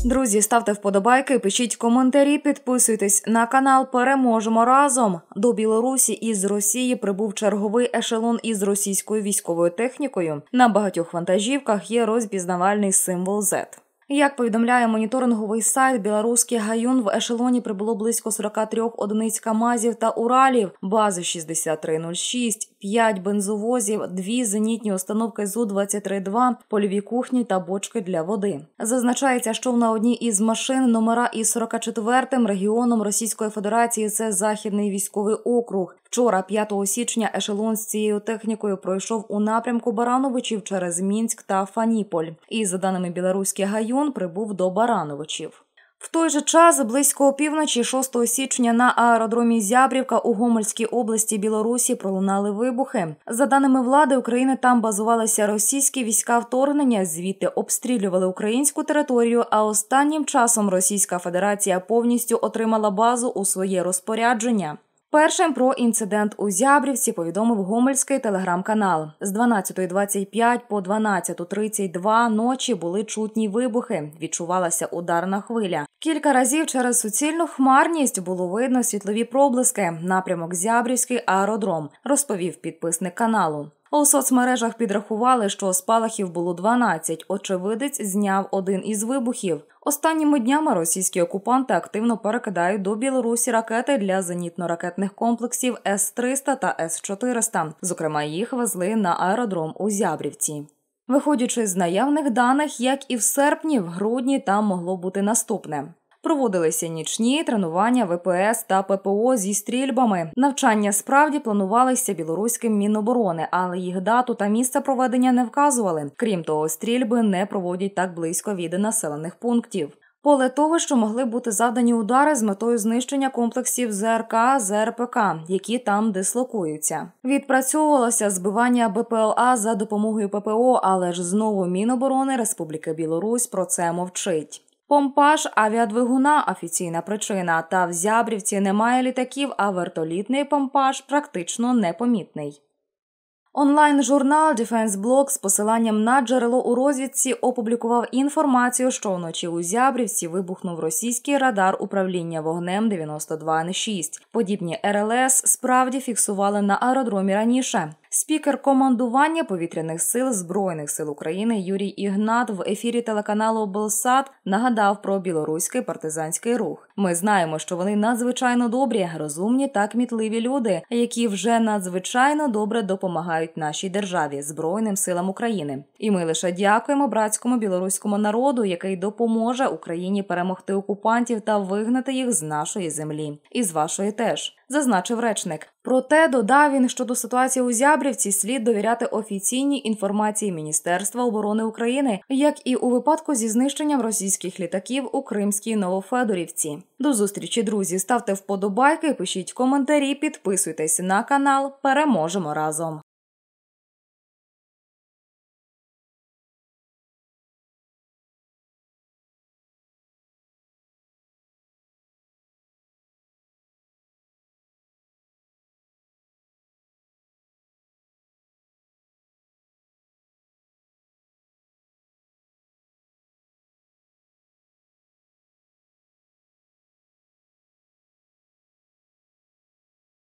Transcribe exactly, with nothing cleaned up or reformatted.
Друзі, ставте вподобайки, пишіть коментарі, підписуйтесь на канал «Переможемо разом». До Білорусі із Росії прибув черговий ешелон із російською військовою технікою. На багатьох вантажівках є розпізнавальний символ зет. Як повідомляє моніторинговий сайт «Білоруський гаюн», в ешелоні прибуло близько сорока трьох одиниць КАМАЗів та Уралів, бази шістдесят три нуль шість, п'ять бензовозів, дві зенітні установки Зу двадцять три два, польові кухні та бочки для води. Зазначається, що на одній із машин номера із сорок четвертим регіоном Російської Федерації – це Західний військовий округ. Вчора, п'ятого січня, ешелон з цією технікою пройшов у напрямку Барановичів через Мінськ та Фаніполь. І, за даними «Білоруський гаюн», прибув до Барановичів. В той же час, близько опівночі шостого січня, на аеродромі Зябрівка у Гомельській області Білорусі пролунали вибухи. За даними влади України, там базувалися російські війська вторгнення, звідти обстрілювали українську територію, а останнім часом Російська Федерація повністю отримала базу у своє розпорядження. Першим про інцидент у Зябрівці повідомив гомельський телеграм-канал. З дванадцятої двадцять п'ять по дванадцяту тридцять два ночі були чутні вибухи, відчувалася ударна хвиля. Кілька разів через суцільну хмарність було видно світлові проблиски. Напрямок Зябрівський аеродром, розповів підписник каналу. У соцмережах підрахували, що спалахів було дванадцять. Очевидець зняв один із вибухів. Останніми днями російські окупанти активно перекидають до Білорусі ракети для зенітно-ракетних комплексів С триста та С чотириста. Зокрема, їх везли на аеродром у Зябрівці. Виходячи з наявних даних, як і в серпні, в грудні там могло бути наступне. Проводилися нічні тренування В П С та П П О зі стрільбами. Навчання справді планувалися білоруським Міноборони, але їх дату та місце проведення не вказували. Крім того, стрільби не проводять так близько від населених пунктів. Поле того, що могли бути завдані удари з метою знищення комплексів З Р К, З Р П К, які там дислокуються. Відпрацьовувалося збивання Б П Л А за допомогою П П О, але ж знову Міноборони Республіки Білорусь про це мовчить. Помпаж авіадвигуна – офіційна причина, та в Зябрівці немає літаків, а вертолітний помпаж практично непомітний. Онлайн-журнал Defense Blog з посиланням на джерело у розвідці опублікував інформацію, що вночі у Зябрівці вибухнув російський радар управління вогнем дев'яносто два Н шість. Подібні Р Л С справді фіксували на аеродромі раніше. Спікер командування повітряних сил Збройних сил України Юрій Ігнат в ефірі телеканалу Белсат нагадав про білоруський партизанський рух. Ми знаємо, що вони надзвичайно добрі, розумні та кмітливі люди, які вже надзвичайно добре допомагають нашій державі, Збройним силам України. І ми лише дякуємо братському білоруському народу, який допоможе Україні перемогти окупантів та вигнати їх з нашої землі. І з вашої теж, зазначив речник. Проте, додав він, що до ситуації у Зябрівці слід довіряти офіційній інформації Міністерства оборони України, як і у випадку зі знищенням російських літаків у Кримській Новофедорівці. До зустрічі, друзі! Ставте вподобайки, пишіть коментарі, підписуйтесь на канал. Переможемо разом!